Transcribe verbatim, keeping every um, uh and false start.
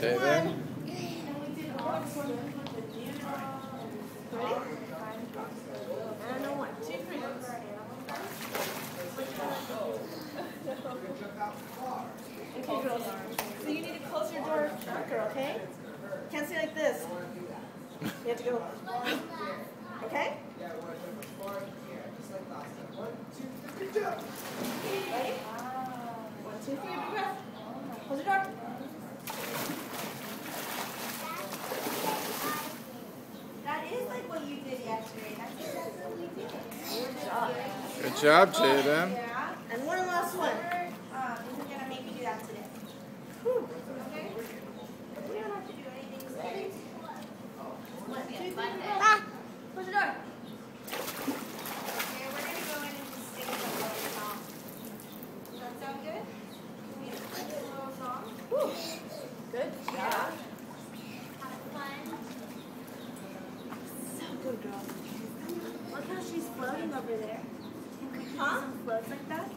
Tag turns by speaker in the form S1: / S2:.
S1: Jayden.
S2: Ready? And a one, two, three. Okay, girls. So you need to close your door quicker, okay? Can't stay like this. You have to go. Okay? Ready? One, two, three, big breath. Close your door.
S3: That is like what you did yesterday. That's exactly what we did.
S2: Good job.
S1: Good job, Jayden.
S3: Yeah.
S2: And one last one.
S3: Um, isn't gonna make me do that today.
S2: Whew.
S3: Okay? We don't have to do anything today. One, two, three,
S2: Ah!
S3: close your door. Okay, we're gonna go in and just sing a little song. Does that sound good? Can we sing a little song?
S2: Whew. Good job.
S3: Yeah. Have fun.
S2: So good, girl.
S3: Look how she's floating over there.
S2: Huh?
S3: Floats like that.